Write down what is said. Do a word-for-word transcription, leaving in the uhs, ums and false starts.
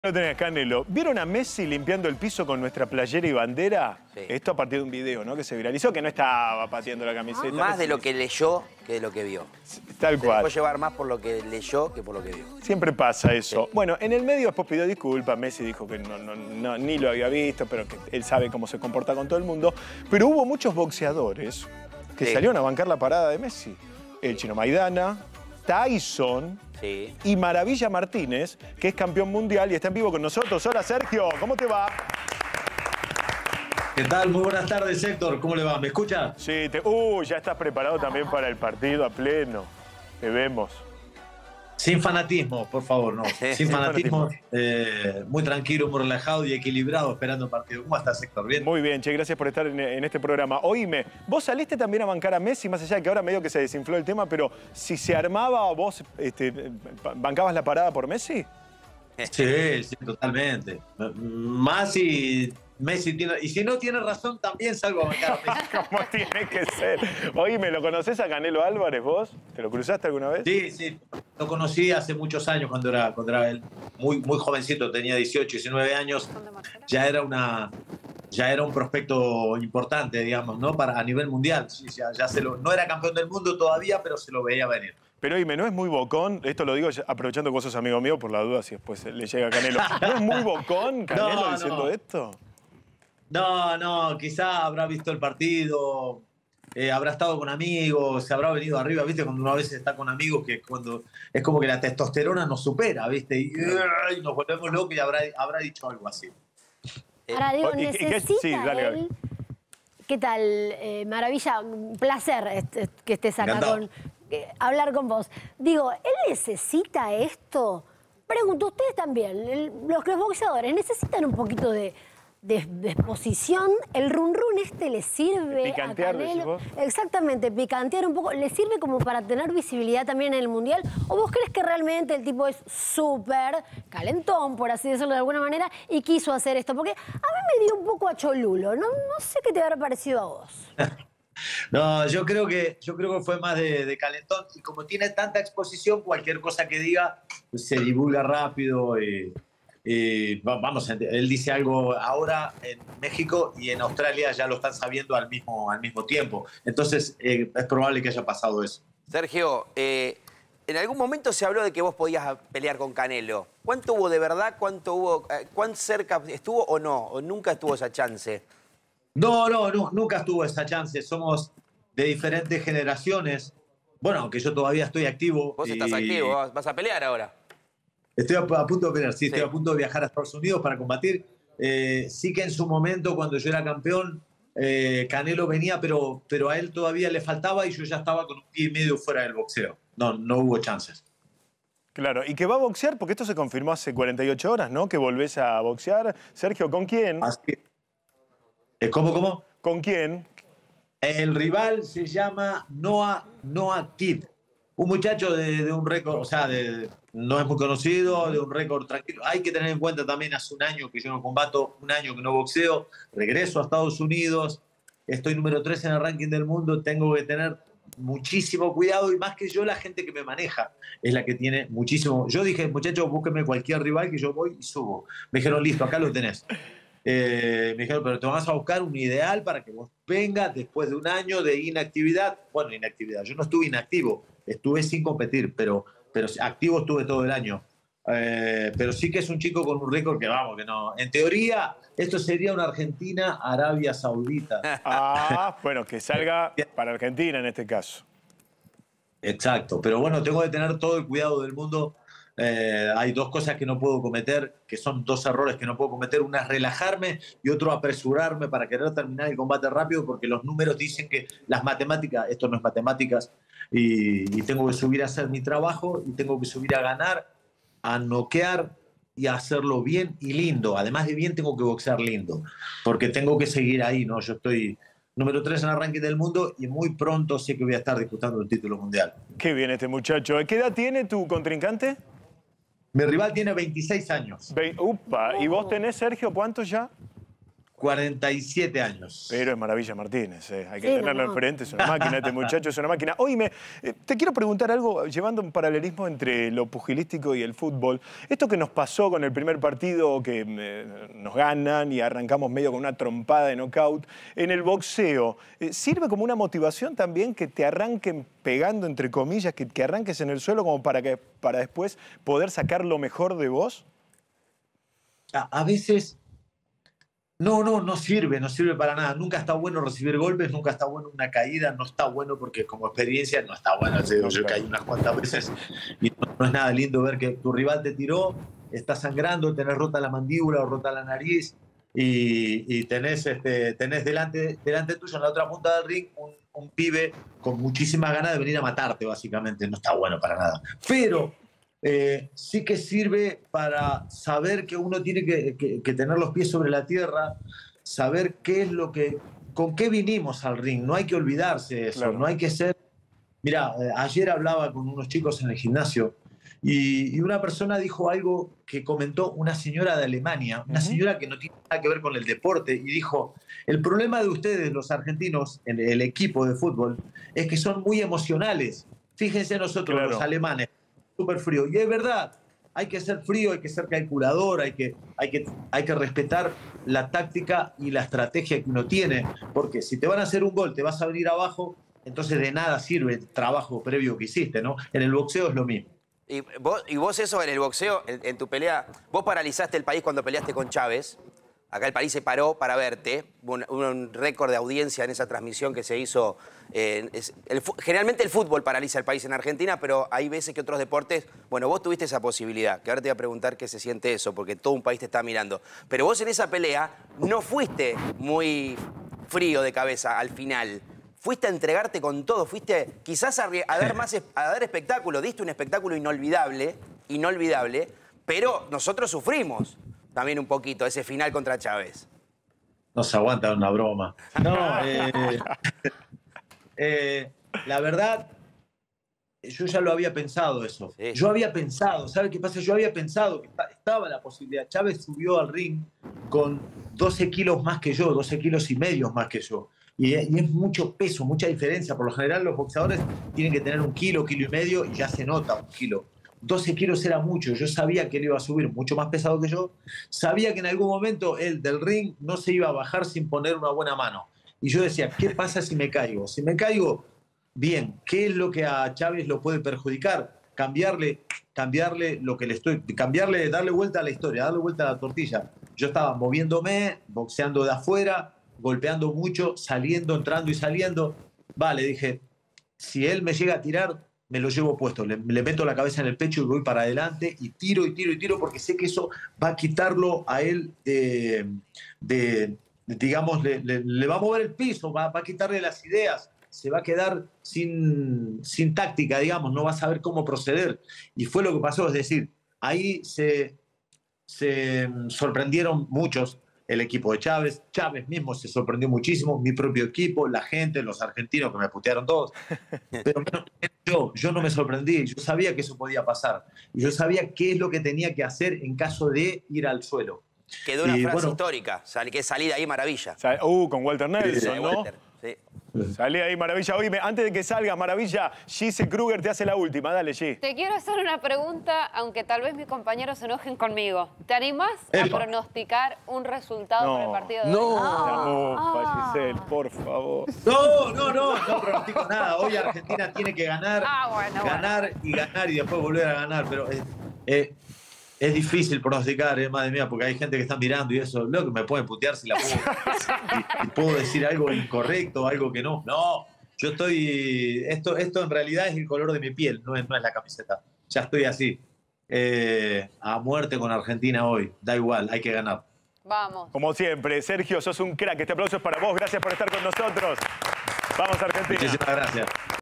Lo tenés, Canelo. ¿Vieron a Messi limpiando el piso con nuestra playera y bandera? Sí. Esto a partir de un video, ¿no? Que se viralizó, que no estaba pateando la camiseta. Más de lo que leyó que de lo que vio. Tal cual. Se puede llevar más por lo que leyó que por lo que vio. Siempre pasa eso. Sí. Bueno, en el medio después pidió disculpas. Messi dijo que no, no, no, ni lo había visto, pero que él sabe cómo se comporta con todo el mundo. Pero hubo muchos boxeadores que sí. salieron a bancar la parada de Messi. El Chino Maidana, Tyson... Sí. Y Maravilla Martínez, que es campeón mundial y está en vivo con nosotros. Hola, Sergio, ¿cómo te va? ¿Qué tal? Muy buenas tardes, Héctor. ¿Cómo le va? ¿Me escucha? Sí, te... uh, ya estás preparado también para el partido a pleno. Te vemos. Sin fanatismo, por favor, no. Sin, Sin fanatismo, fanatismo. Eh, muy tranquilo, muy relajado y equilibrado esperando el partido. ¿Cómo estás, Héctor? ¿Bien? Muy bien, che, gracias por estar en, en este programa. Oíme, vos saliste también a bancar a Messi, más allá de que ahora medio que se desinfló el tema, pero si se armaba, ¿vos este, bancabas la parada por Messi? Sí, sí, totalmente. Más si Messi tiene... Y si no tiene razón, también salgo a bancar a Messi. Como tiene que ser. Oíme, ¿lo conocés a Canelo Álvarez vos? ¿Te lo cruzaste alguna vez? Sí, sí. Lo conocí hace muchos años cuando era, cuando era él muy, muy jovencito, tenía dieciocho, diecinueve años. Ya era una... ya era un prospecto importante, digamos, ¿no? Para, a nivel mundial. Sí, ya, ya se lo, no era campeón del mundo todavía, pero se lo veía venir. Pero oíme, ¿no es muy bocón? Esto lo digo aprovechando que vos sos amigo mío, por la duda si después le llega a Canelo. ¿No es muy bocón Canelo no, diciendo no. esto? No, no, quizá habrá visto el partido, eh, habrá estado con amigos, se habrá venido arriba, ¿viste? Cuando uno a veces está con amigos, que cuando es como que la testosterona nos supera, ¿viste? Y, y nos volvemos locos y habrá, habrá dicho algo así. Ahora digo, ¿Y, necesita y qué, sí, dale, él... ¿Qué tal? Eh, Maravilla, un placer este, que estés acá con, eh, hablar con vos. Digo, ¿él necesita esto? Pregunto, ustedes también, el, los, los boxeadores, ¿necesitan un poquito de, de, de exposición? ¿El run run este le sirve picantear, a Canelo? Exactamente, picantear un poco. ¿Le sirve como para tener visibilidad también en el Mundial? ¿O vos crees que realmente el tipo es súper calentón, por así decirlo de alguna manera, y quiso hacer esto? Porque a mí me dio un poco a cholulo. No, no sé qué te habrá parecido a vos. No, yo creo que, yo creo que fue más de, de calentón. Y como tiene tanta exposición, cualquier cosa que diga pues, se divulga rápido. Y, y vamos, él dice algo ahora en México y en Australia ya lo están sabiendo al mismo, al mismo tiempo. Entonces eh, es probable que haya pasado eso. Sergio, eh, en algún momento se habló de que vos podías pelear con Canelo. ¿Cuánto hubo de verdad? ¿Cuánto hubo? Eh, ¿Cuán cerca estuvo o no? ¿O nunca estuvo esa chance? No, no, no, nunca estuvo esa chance. Somos de diferentes generaciones. Bueno, aunque yo todavía estoy activo. Vos y... estás activo, vas a pelear ahora. Estoy a, a punto de pelear, sí, sí, estoy a punto de viajar a Estados Unidos para combatir. Eh, sí que en su momento, cuando yo era campeón, eh, Canelo venía, pero, pero a él todavía le faltaba y yo ya estaba con un pie y medio fuera del boxeo. No, no hubo chances. Claro, y que va a boxear, porque esto se confirmó hace cuarenta y ocho horas, ¿no? Que volvés a boxear. Sergio, ¿con quién? Así. ¿Cómo, cómo? ¿Con quién? El rival se llama Noah, Noah Kid. Un muchacho de, de un récord, o sea, de, no es muy conocido, de un récord tranquilo. Hay que tener en cuenta también, hace un año que yo no combato, un año que no boxeo, regreso a Estados Unidos, estoy número tres en el ranking del mundo, tengo que tener muchísimo cuidado y más que yo, la gente que me maneja es la que tiene muchísimo. Yo dije, muchachos, búsquenme cualquier rival que yo voy y subo. Me dijeron, listo, acá lo tenés. Eh, me dijeron, pero te vas a buscar un ideal para que vos vengas después de un año de inactividad. Bueno, inactividad, yo no estuve inactivo, estuve sin competir, pero, pero activo estuve todo el año. Eh, pero sí que es un chico con un récord que vamos, que no. En teoría, esto sería una Argentina-Arabia Saudita. Ah, bueno, que salga para Argentina en este caso. Exacto, pero bueno, tengo que tener todo el cuidado del mundo. Eh, hay dos cosas que no puedo cometer, que son dos errores que no puedo cometer. Una es relajarme y otro apresurarme para querer terminar el combate rápido, porque los números dicen que las matemáticas, esto no es matemáticas, y, y tengo que subir a hacer mi trabajo y tengo que subir a ganar, a noquear y a hacerlo bien y lindo. Además de bien, tengo que boxear lindo, porque tengo que seguir ahí, ¿no? Yo estoy número tres en el ranking del mundo y muy pronto sé que voy a estar disputando el título mundial. Qué bien este muchacho. ¿Qué edad tiene tu contrincante? Mi rival tiene veintiséis años. Ve Upa, ¿y vos tenés, Sergio, cuántos ya? cuarenta y siete años. Pero es Maravilla Martínez, eh. hay que Sí, tenerlo no, no. enfrente, es una máquina, este muchacho es una máquina. Oíme, eh, te quiero preguntar algo, llevando un paralelismo entre lo pugilístico y el fútbol. Esto que nos pasó con el primer partido, que eh, nos ganan y arrancamos medio con una trompada de knockout, en el boxeo, eh, ¿sirve como una motivación también que te arranquen pegando, entre comillas, que, que arranques en el suelo como para, que, para después poder sacar lo mejor de vos? A, a veces... No, no, no sirve, no sirve para nada. Nunca está bueno recibir golpes, nunca está bueno una caída, no está bueno porque como experiencia no está bueno. Yo, yo caí unas cuantas veces y no, no es nada lindo ver que tu rival te tiró, está sangrando, tenés rota la mandíbula o rota la nariz y, y tenés, este, tenés delante, delante tuyo en la otra punta del ring un, un pibe con muchísimas ganas de venir a matarte, básicamente. No está bueno para nada. Pero... Eh, sí que sirve para saber que uno tiene que, que, que tener los pies sobre la tierra, saber qué es lo que, con qué vinimos al ring. No hay que olvidarse de eso, claro. No hay que ser... Mira, eh, ayer hablaba con unos chicos en el gimnasio y, y una persona dijo algo que comentó una señora de Alemania, una uh-huh. señora que no tiene nada que ver con el deporte, y dijo, el problema de ustedes, los argentinos, en el equipo de fútbol, es que son muy emocionales. Fíjense nosotros, claro. los alemanes, súper frío. Y es verdad, hay que ser frío, hay que ser calculador, hay que, hay, que, hay que respetar la táctica y la estrategia que uno tiene, porque si te van a hacer un gol, te vas a venir abajo, entonces de nada sirve el trabajo previo que hiciste, ¿no? En el boxeo es lo mismo. Y vos, y vos eso en el boxeo, en, en tu pelea, vos paralizaste el país cuando peleaste con Chávez. Acá el país se paró para verte, un, un récord de audiencia en esa transmisión que se hizo. Eh, es, el, generalmente el fútbol paraliza el país en Argentina, pero hay veces que otros deportes... Bueno, vos tuviste esa posibilidad, que ahora te voy a preguntar qué se siente eso, porque todo un país te está mirando. Pero vos en esa pelea no fuiste muy frío de cabeza al final. Fuiste a entregarte con todo, fuiste quizás a, a, dar, más, a dar espectáculo, diste un espectáculo inolvidable, inolvidable, pero nosotros sufrimos también un poquito ese final contra Chávez. No se aguanta una broma. No, eh, eh, la verdad, yo ya lo había pensado eso. Sí. Yo había pensado, ¿sabe qué pasa? Yo había pensado que estaba la posibilidad. Chávez subió al ring con doce kilos más que yo, doce kilos y medio más que yo. Y es, y es mucho peso, mucha diferencia. Por lo general los boxeadores tienen que tener un kilo, kilo y medio y ya se nota un kilo. doce kilos era mucho, yo sabía que él iba a subir mucho más pesado que yo, sabía que en algún momento él del ring no se iba a bajar sin poner una buena mano. Y yo decía, ¿qué pasa si me caigo? Si me caigo, bien, ¿qué es lo que a Chávez lo puede perjudicar? Cambiarle, cambiarle lo que le estoy, cambiarle, darle vuelta a la historia, darle vuelta a la tortilla. Yo estaba moviéndome, boxeando de afuera, golpeando mucho, saliendo, entrando y saliendo. Vale, dije, si él me llega a tirar, me lo llevo puesto, le, le meto la cabeza en el pecho y voy para adelante y tiro y tiro y tiro porque sé que eso va a quitarlo a él de, de, de digamos, le, le, le va a mover el piso, va, va a quitarle las ideas, se va a quedar sin, sin táctica, digamos, no va a saber cómo proceder. Y fue lo que pasó, es decir, ahí se, se sorprendieron muchos, el equipo de Chávez, Chávez mismo se sorprendió muchísimo, mi propio equipo, la gente, los argentinos que me putearon todos, pero yo, yo no me sorprendí, yo sabía que eso podía pasar, y yo sabía qué es lo que tenía que hacer en caso de ir al suelo. Quedó una y, frase bueno, histórica, que salí de ahí Maravilla. Uh, con Walter Nelson, sí, ¿no? Walter, sí. Salí ahí, Maravilla. Oíme, antes de que salga, Maravilla, Gise Kruger te hace la última. Dale, G. Te quiero hacer una pregunta, aunque tal vez mis compañeros se enojen conmigo. ¿Te animás a pronosticar un resultado no, para el partido de no, hoy? No, ah. Giselle, por favor. No, no, no, no pronostico nada. Hoy Argentina tiene que ganar, ah, bueno, ganar bueno. y ganar y después volver a ganar. Pero eh, eh, es difícil pronosticar, eh, madre mía, porque hay gente que está mirando y eso. Lo que me pueden putear si la puedo. y, y puedo decir algo incorrecto, algo que no. No. Yo estoy, esto, esto en realidad es el color de mi piel, no es, no es la camiseta. Ya estoy así, eh, a muerte con Argentina hoy. Da igual, hay que ganar. Vamos. Como siempre, Sergio, sos un crack. Este aplauso es para vos. Gracias por estar con nosotros. Vamos, Argentina. Muchísimas gracias.